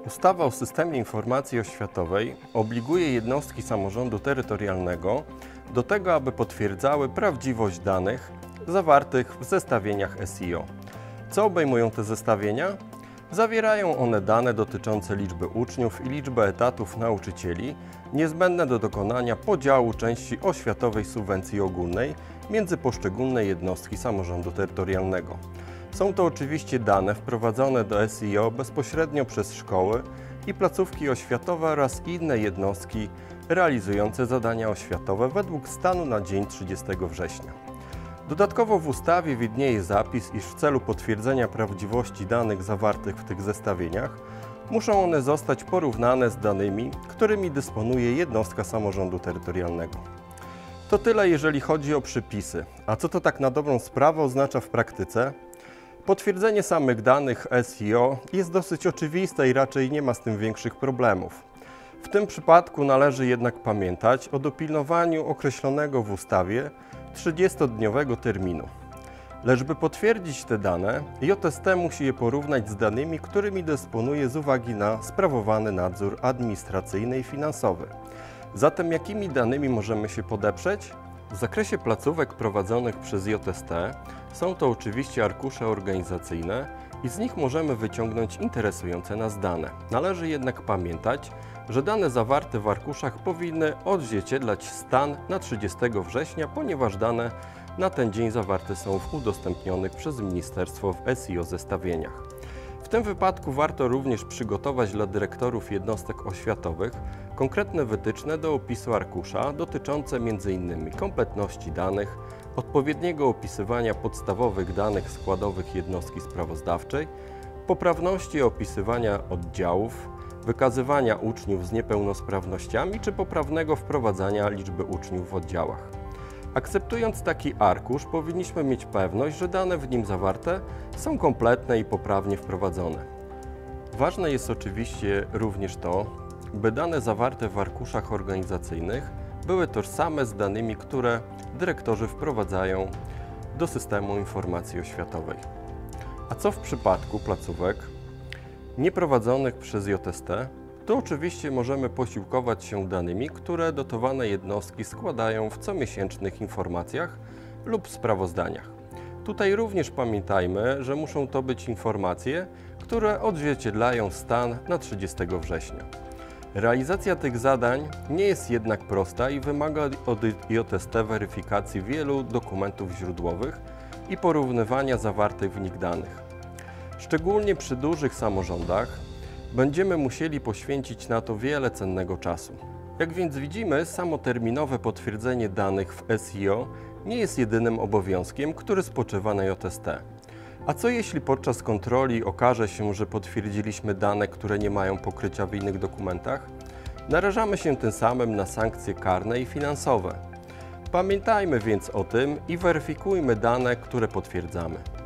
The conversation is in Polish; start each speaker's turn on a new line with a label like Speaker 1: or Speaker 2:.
Speaker 1: Ustawa o systemie informacji oświatowej obliguje jednostki samorządu terytorialnego do tego, aby potwierdzały prawdziwość danych zawartych w zestawieniach SEO. Co obejmują te zestawienia? Zawierają one dane dotyczące liczby uczniów i liczby etatów nauczycieli niezbędne do dokonania podziału części oświatowej subwencji ogólnej między poszczególne jednostki samorządu terytorialnego. Są to oczywiście dane wprowadzone do SEO bezpośrednio przez szkoły i placówki oświatowe oraz inne jednostki realizujące zadania oświatowe według stanu na dzień 30 września. Dodatkowo w ustawie widnieje zapis, iż w celu potwierdzenia prawdziwości danych zawartych w tych zestawieniach muszą one zostać porównane z danymi, którymi dysponuje jednostka samorządu terytorialnego. To tyle, jeżeli chodzi o przypisy. A co to tak na dobrą sprawę oznacza w praktyce? Potwierdzenie samych danych SEO jest dosyć oczywiste i raczej nie ma z tym większych problemów. W tym przypadku należy jednak pamiętać o dopilnowaniu określonego w ustawie 30-dniowego terminu. Lecz by potwierdzić te dane, JST musi je porównać z danymi, którymi dysponuje z uwagi na sprawowany nadzór administracyjny i finansowy. Zatem jakimi danymi możemy się podeprzeć? W zakresie placówek prowadzonych przez JST są to oczywiście arkusze organizacyjne i z nich możemy wyciągnąć interesujące nas dane. Należy jednak pamiętać, że dane zawarte w arkuszach powinny odzwierciedlać stan na 30 września, ponieważ dane na ten dzień zawarte są w udostępnionych przez ministerstwo w SEO zestawieniach. W tym wypadku warto również przygotować dla dyrektorów jednostek oświatowych konkretne wytyczne do opisu arkusza dotyczące m.in. kompletności danych, odpowiedniego opisywania podstawowych danych składowych jednostki sprawozdawczej, poprawności opisywania oddziałów, wykazywania uczniów z niepełnosprawnościami czy poprawnego wprowadzania liczby uczniów w oddziałach. Akceptując taki arkusz, powinniśmy mieć pewność, że dane w nim zawarte są kompletne i poprawnie wprowadzone. Ważne jest oczywiście również to, by dane zawarte w arkuszach organizacyjnych były tożsame z danymi, które dyrektorzy wprowadzają do systemu informacji oświatowej. A co w przypadku placówek nieprowadzonych przez JST? To oczywiście możemy posiłkować się danymi, które dotowane jednostki składają w comiesięcznych informacjach lub sprawozdaniach. Tutaj również pamiętajmy, że muszą to być informacje, które odzwierciedlają stan na 30 września. Realizacja tych zadań nie jest jednak prosta i wymaga od JST weryfikacji wielu dokumentów źródłowych i porównywania zawartych w nich danych. Szczególnie przy dużych samorządach będziemy musieli poświęcić na to wiele cennego czasu. Jak więc widzimy, samoterminowe potwierdzenie danych w SEO nie jest jedynym obowiązkiem, który spoczywa na JST. A co jeśli podczas kontroli okaże się, że potwierdziliśmy dane, które nie mają pokrycia w innych dokumentach? Narażamy się tym samym na sankcje karne i finansowe. Pamiętajmy więc o tym i weryfikujmy dane, które potwierdzamy.